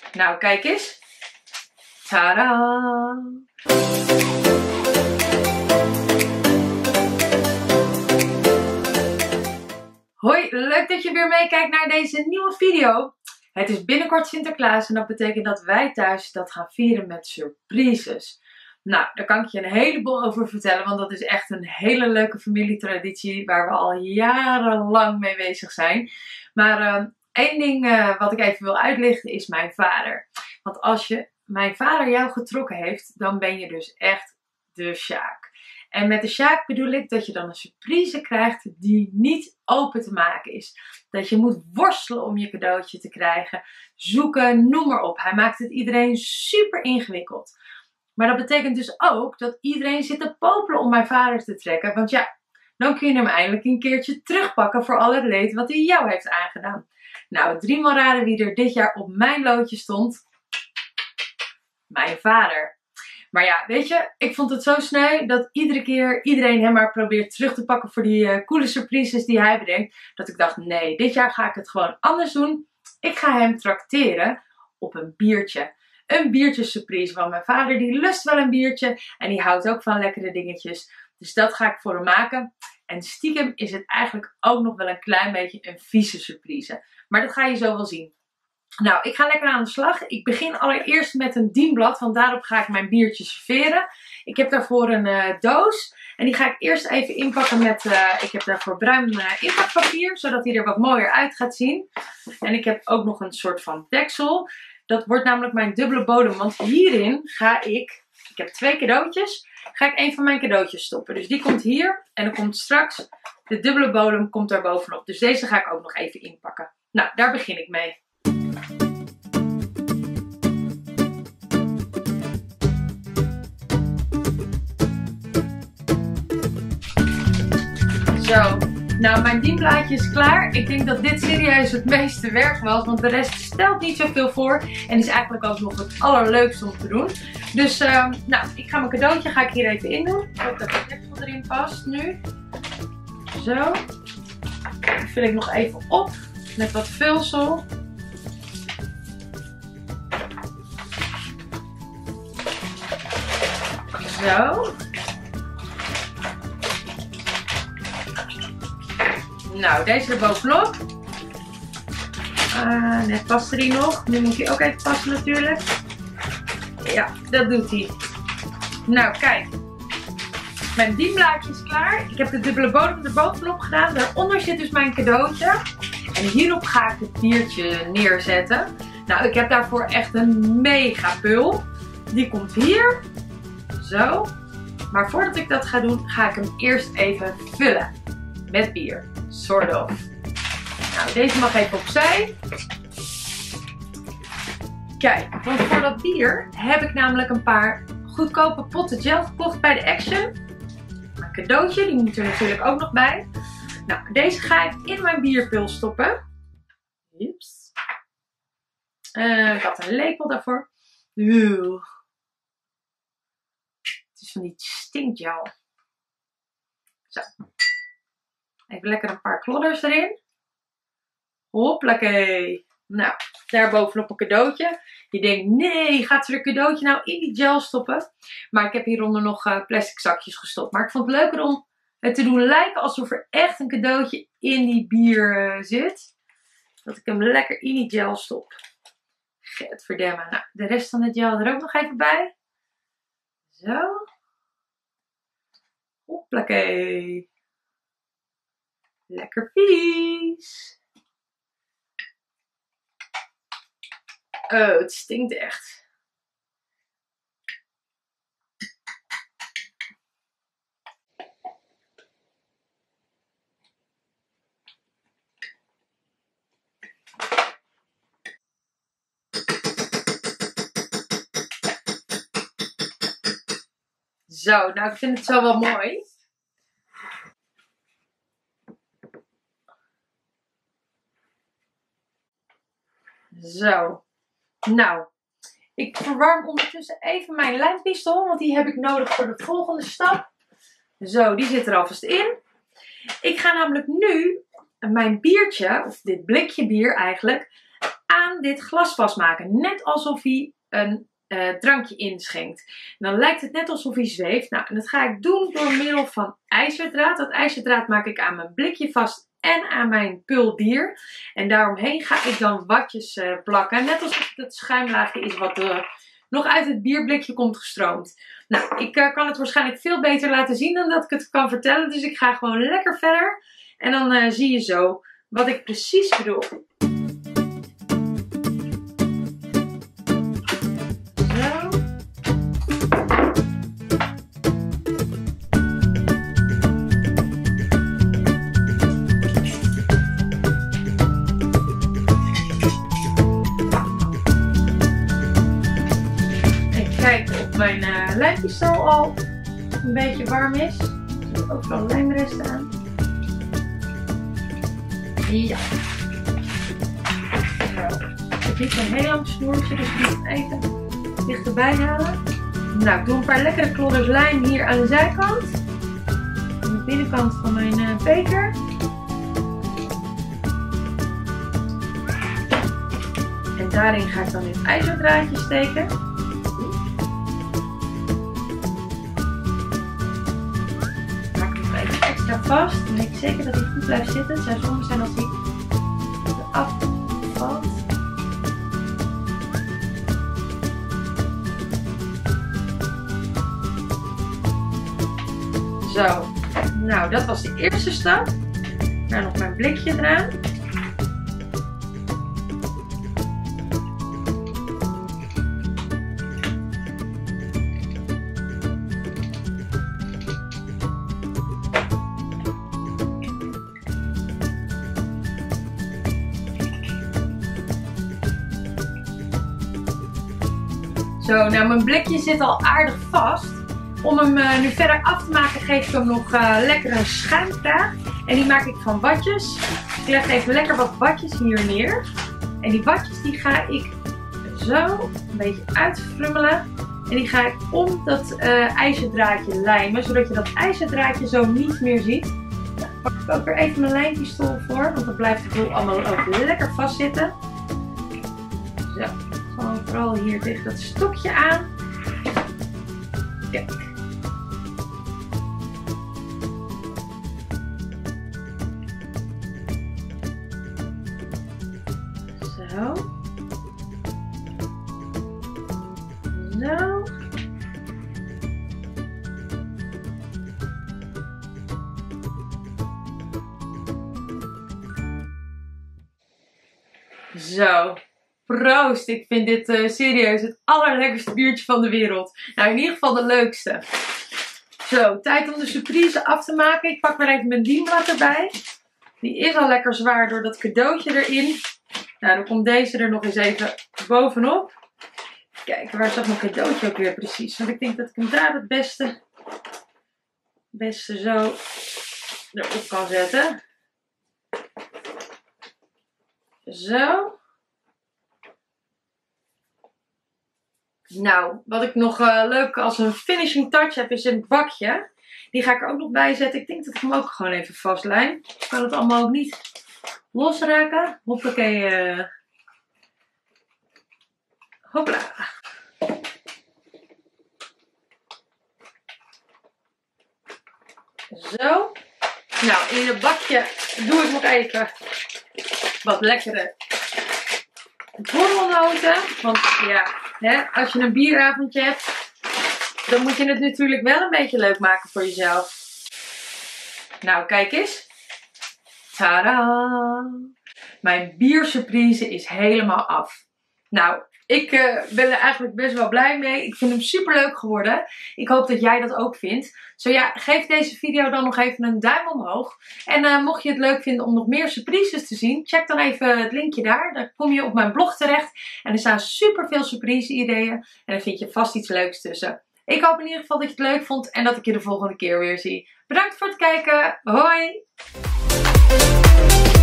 Nou, kijk eens. Tadaa! Hoi, leuk dat je weer meekijkt naar deze nieuwe video. Het is binnenkort Sinterklaas en dat betekent dat wij thuis dat gaan vieren met surprises. Nou, daar kan ik je een heleboel over vertellen, want dat is echt een hele leuke familietraditie waar we al jarenlang mee bezig zijn. Maar één ding wat ik even wil uitlichten is mijn vader. Want als mijn vader jou getrokken heeft, dan ben je dus echt de Sjaak. En met de Sjaak bedoel ik dat je dan een surprise krijgt die niet open te maken is. Dat je moet worstelen om je cadeautje te krijgen. Zoeken, noem maar op. Hij maakt het iedereen super ingewikkeld. Maar dat betekent dus ook dat iedereen zit te popelen om mijn vader te trekken. Want ja, dan kun je hem eindelijk een keertje terugpakken voor al het leed wat hij jou heeft aangedaan. Nou, 3 maal raden wie er dit jaar op mijn loodje stond. Mijn vader. Maar ja, weet je, ik vond het zo sneu dat iedere keer iedereen hem maar probeert terug te pakken voor die coole surprises die hij bedenkt. Dat ik dacht, nee, dit jaar ga ik het gewoon anders doen. Ik ga hem trakteren op een biertje. Een biertjesurprise, want mijn vader die lust wel een biertje en die houdt ook van lekkere dingetjes. Dus dat ga ik voor hem maken. En stiekem is het eigenlijk ook nog wel een klein beetje een vieze surprise. Maar dat ga je zo wel zien. Nou, ik ga lekker aan de slag. Ik begin allereerst met een dienblad, want daarop ga ik mijn biertje serveren. Ik heb daarvoor een doos en die ga ik eerst even inpakken met, ik heb daarvoor bruin inpakpapier, zodat hij er wat mooier uit gaat zien. En ik heb ook nog een soort van deksel. Dat wordt namelijk mijn dubbele bodem, want hierin ga ik heb 2 cadeautjes, ga ik een van mijn cadeautjes stoppen. Dus die komt hier en dan komt straks de dubbele bodem komt daar bovenop. Dus deze ga ik ook nog even inpakken. Nou, daar begin ik mee. Zo, nou mijn dienblaadje is klaar. Ik denk dat dit serieus het meeste werk was, want de rest stelt niet zoveel voor. En is eigenlijk ook nog het allerleukste om te doen. Dus, nou, ik ga mijn cadeautje hier even in doen. Ik hoop dat de deksel erin past nu. Zo. Die vul ik nog even op met wat vulsel. Zo. Nou, deze er bovenop. Net past er nog. Nu moet hij ook even passen natuurlijk. Ja, dat doet hij. Nou, kijk. Mijn dienblaadje is klaar. Ik heb de dubbele bodem er bovenop gedaan. Daaronder zit dus mijn cadeautje. En hierop ga ik het biertje neerzetten. Nou, ik heb daarvoor echt een mega pul. Die komt hier. Zo. Maar voordat ik dat ga doen, ga ik hem eerst even vullen. Met bier. Sort of. Nou, deze mag even opzij. Kijk, want voor dat bier heb ik namelijk een paar goedkope potten gel gekocht bij de Action. Een cadeautje, die moet er natuurlijk ook nog bij. Nou, deze ga ik in mijn bierpul stoppen. Ups. Ik had een lepel daarvoor. Het is van die stinkgel. Zo. Even lekker een paar klodders erin. Hoppakee. Nou, daar bovenop een cadeautje. Je denkt, nee, gaat ze er cadeautje nou in die gel stoppen? Maar ik heb hieronder nog plastic zakjes gestopt. Maar ik vond het leuker om het te doen lijken alsof er echt een cadeautje in die bier zit. Dat ik hem lekker in die gel stop. Gadverdamme. Nou, de rest van de gel er ook nog even bij. Zo. Hoppakee. Lekker vies. Oh, het stinkt echt. Zo, nou ik vind het zo wel mooi. Zo. Nou, ik verwarm ondertussen even mijn lijmpistool, want die heb ik nodig voor de volgende stap. Zo, die zit er alvast in. Ik ga namelijk nu mijn biertje, of dit blikje bier eigenlijk, aan dit glas vastmaken. Net alsof hij een drankje inschenkt. En dan lijkt het net alsof hij zweeft. Nou, en dat ga ik doen door middel van ijzerdraad. Dat ijzerdraad maak ik aan mijn blikje vast en aan mijn puldier. En daaromheen ga ik dan watjes plakken. Net alsof het schuimlaagje is wat nog uit het bierblikje komt gestroomd. Nou, ik kan het waarschijnlijk veel beter laten zien dan dat ik het kan vertellen. Dus ik ga gewoon lekker verder. En dan zie je zo wat ik precies bedoel. Mijn lijmpistool al een beetje warm is. Er zitten ook wel lijmresten aan. Ja. Het is een heel lang snoertje, dus ik moet het even dichterbij halen. Nou, ik doe een paar lekkere klodders lijm hier aan de zijkant. Aan de binnenkant van mijn beker. En daarin ga ik dan dit ijzerdraadje steken. Vast. Dan weet ik zeker dat hij goed blijft zitten. Het zou zonde zijn als hij eraf valt. Zo. Nou, dat was de eerste stap. Daar nog mijn blikje eraan. Zo, nou mijn blikje zit al aardig vast. Om hem nu verder af te maken geef ik hem nog lekker een schuimkraag. En die maak ik van watjes. Ik leg even lekker wat watjes hier neer. En die watjes die ga ik zo een beetje uitfrummelen. En die ga ik om dat ijzerdraadje lijmen. Zodat je dat ijzerdraadje zo niet meer ziet. Daar pak ik ook weer even mijn lijmpistool voor. Want dan blijft het boel allemaal ook lekker vastzitten. Zo. Gewoon vooral hier tegen dat stokje aan. Kijk. Zo. Zo. Zo. Proost, ik vind dit serieus het allerlekkerste biertje van de wereld. Nou, in ieder geval de leukste. Zo, tijd om de surprise af te maken. Ik pak maar even mijn dienblad erbij. Die is al lekker zwaar door dat cadeautje erin. Nou, dan komt deze er nog eens even bovenop. Kijk, waar zat mijn cadeautje ook weer precies? Want ik denk dat ik hem daar het beste zo erop kan zetten. Zo. Nou, wat ik nog leuk als een finishing touch heb is een bakje. Die ga ik er ook nog bij zetten. Ik denk dat ik hem ook gewoon even vastlijm. Ik kan het allemaal ook niet losraken. Hoppakee. Hopla. Zo. Nou, in het bakje doe ik nog even wat lekkere borrelnoten. Want ja, als je een bieravondje hebt, dan moet je het natuurlijk wel een beetje leuk maken voor jezelf. Nou, kijk eens. Tadaa! Mijn biersurprise is helemaal af. Nou, ik ben er eigenlijk best wel blij mee. Ik vind hem super leuk geworden. Ik hoop dat jij dat ook vindt. Zo ja, geef deze video dan nog even een duim omhoog. En mocht je het leuk vinden om nog meer surprises te zien, check dan even het linkje daar. Dan kom je op mijn blog terecht. En er staan super veel surprise ideeën. En dan vind je vast iets leuks tussen. Ik hoop in ieder geval dat je het leuk vond en dat ik je de volgende keer weer zie. Bedankt voor het kijken. Hoi!